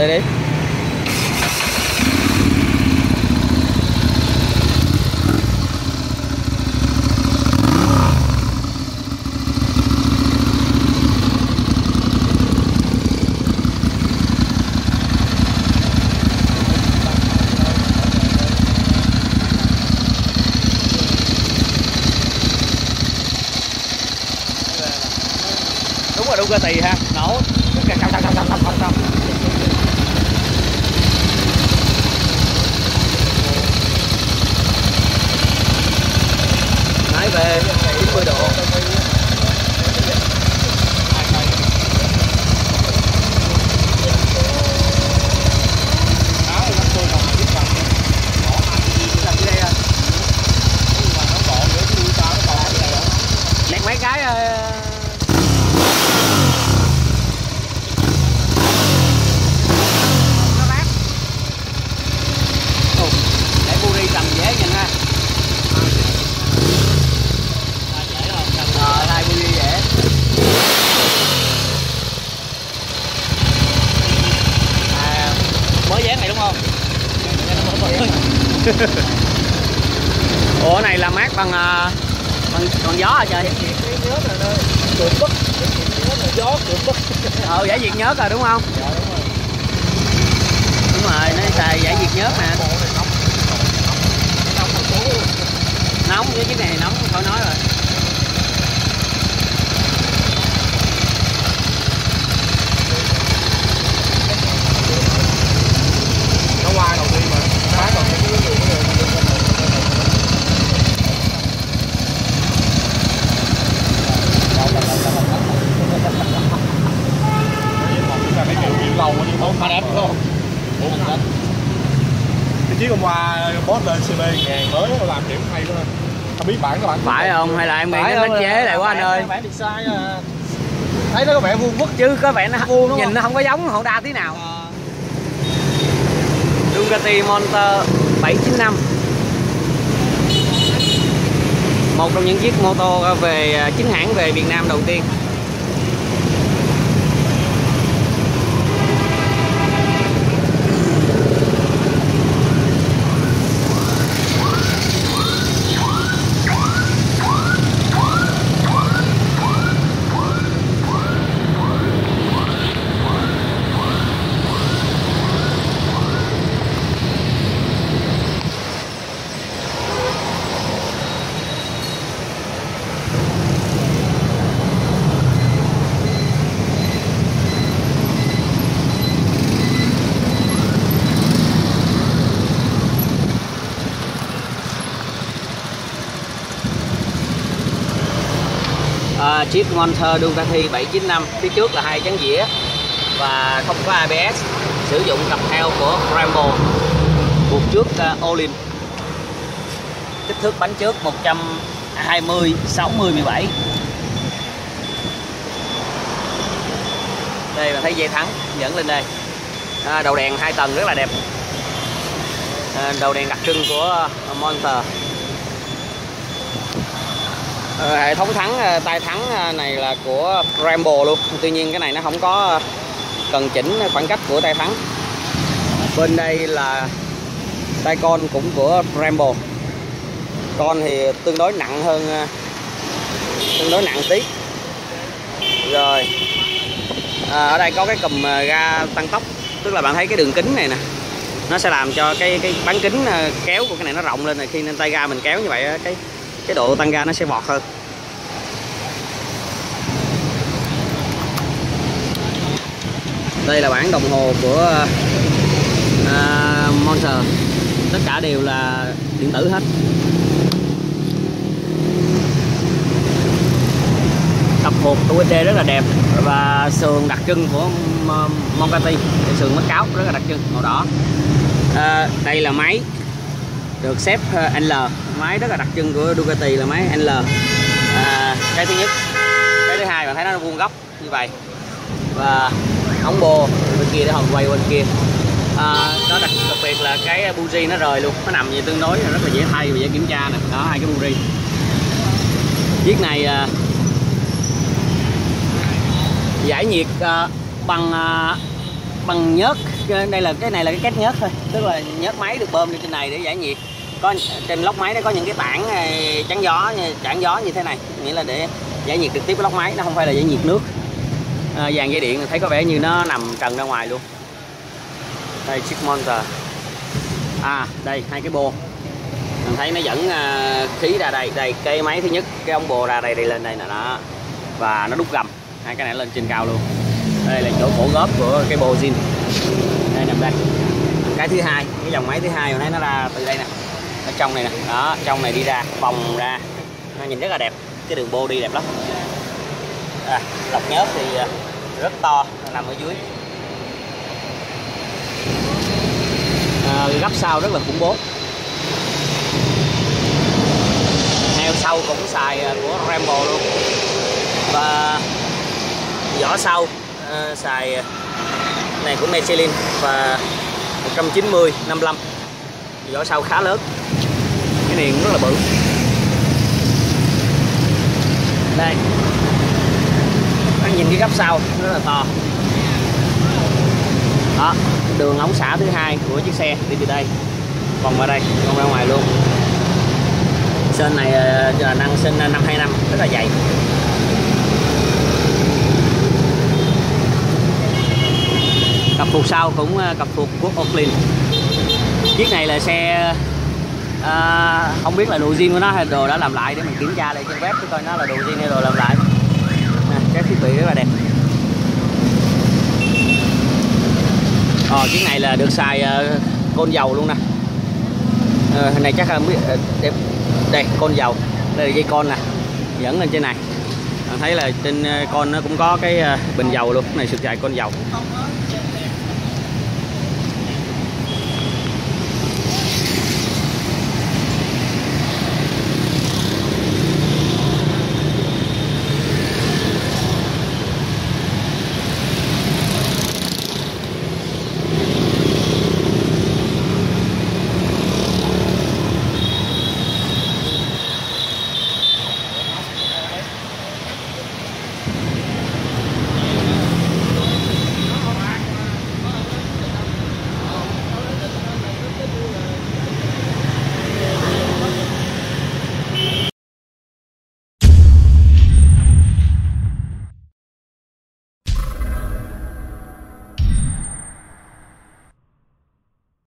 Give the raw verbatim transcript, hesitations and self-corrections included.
Đây đi. Đúng rồi, Ducati ha, nổ. Máy về chín mươi độ. Lẹt mấy cái để Buri cầm dễ nhìn ha. Ờ, hai Buri dễ. À, mới dán này đúng không? Ủa này là mát bằng bằng bằng gió hả trời? Nhớ rồi Cưỡng bức, gió cưỡng bức. Ờ, giải nhiệt nhớt rồi đúng không? Dạ đúng rồi. Đúng rồi, nó xài giải nhiệt nhớt nè. Nóng, cái chiếc này nóng khỏi nói rồi. Nó qua đầu tiên mà, phá còn những cái người lâu mà đi không phải đẹp không? Cái chiếc hôm qua boss lên xê bê ngàn mới làm điểm hay quá. Không biết bản các bạn phải không hay là em nghĩ nó chế lại quá anh ơi? Bản design thấy nó có vẻ vuông vức chứ có vẻ nó vuông nhìn không? Nó không có giống Honda tí nào. À. Ducati Monster bảy chín năm, một trong những chiếc mô tô về chính hãng về Việt Nam đầu tiên. À, chiếc Monster Ducati bảy chín năm, phía trước là hai chắn dĩa và không có a bê ét, sử dụng cặp theo của Brembo, buộc trước uh, Olin, kích thước bánh trước một trăm hai mươi sáu mươi mười bảy. Đây bạn thấy dây thắng dẫn lên đây, à, đầu đèn hai tầng rất là đẹp, à, đầu đèn đặc trưng của Monster. Hệ thống thắng, tay thắng này là của Brembo luôn. Tuy nhiên cái này nó không có cần chỉnh khoảng cách của tay thắng. Bên đây là tay con cũng của Brembo. Con thì tương đối nặng hơn, tương đối nặng tí. Rồi à, ở đây có cái cùm ga tăng tốc, tức là bạn thấy cái đường kính này nè, nó sẽ làm cho cái cái bán kính kéo của cái này nó rộng lên, rồi khi lên tay ga mình kéo như vậy cái cái độ tăng ga nó sẽ vọt hơn. Đây là bảng đồng hồ của uh, Monster, tất cả đều là điện tử hết. Cặp hộp u ét đê rất là đẹp và sườn đặc trưng của Ducati, sườn mất cáo rất là đặc trưng màu đỏ. À, đây là máy được xếp en lờ, máy rất là đặc trưng của Ducati là máy en lờ. À, cái thứ nhất, cái thứ hai bạn thấy nó vuông góc như vậy và ống bô bên kia để hòn quay bên kia. À, đó đặc, đặc biệt là cái buji nó rời luôn, nó nằm gì tương đối rất là dễ thay và dễ kiểm tra nè. Đó, hai cái buji. Chiếc này à, giải nhiệt à, bằng à, bằng nhớt đây là cái này là cái két nhớt thôi, tức là nhớt máy được bơm lên trên này để giải nhiệt. Có trên lốc máy nó có những cái tảng chắn gió, chắn gió như thế này, nghĩa là để giải nhiệt trực tiếp cái lốc máy, nó không phải là giải nhiệt nước. À, dàn dây điện thấy có vẻ như nó nằm trần ra ngoài luôn. Đây chiếc motor. À đây hai cái bô, mình thấy nó dẫn uh, khí ra đây. Đây cây máy thứ nhất, cái ống bô ra đây đi lên đây nè đó, và nó đút gầm hai cái này lên trên cao luôn. Đây là chỗ cổ góp của cái bô zin, đây nằm đây. Cái thứ hai, cái dòng máy thứ hai mình thấy nó ra từ đây nè, ở trong này nè đó, trong này đi ra vòng ra, nó nhìn rất là đẹp, cái đường bô đi đẹp lắm. À, lọc nhớt thì rất to, nằm ở dưới. À, gấp sau rất là khủng bố. Heo sau cũng xài của Rambo luôn, và vỏ sau uh, xài này của Michelin và một trăm chín mươi năm mươi lăm, vỏ sau khá lớn, cái niền rất là bự. Đây, anh nhìn cái gấp sau rất là to. Đó, đường ống xả thứ hai của chiếc xe đi từ đây vòng qua đây, vòng ra ngoài luôn. Sên này là năng sên năm hai năm, rất là dày. Cặp phuộc sau cũng cặp phuộc của Oakley. Chiếc này là xe à, không biết là đồ zin của nó hay đồ đã làm lại, để mình kiểm tra lại trên web để coi nó là đồ zin hay đồ làm lại. À, cái thiết bị rất là đẹp. Ờ, chiếc này là được xài uh, côn dầu luôn nè. À, này chắc là không biết uh, đây côn dầu, đây là dây con nè, dẫn lên trên này. Bạn thấy là trên con nó cũng có cái uh, bình dầu luôn, này sực dài côn dầu.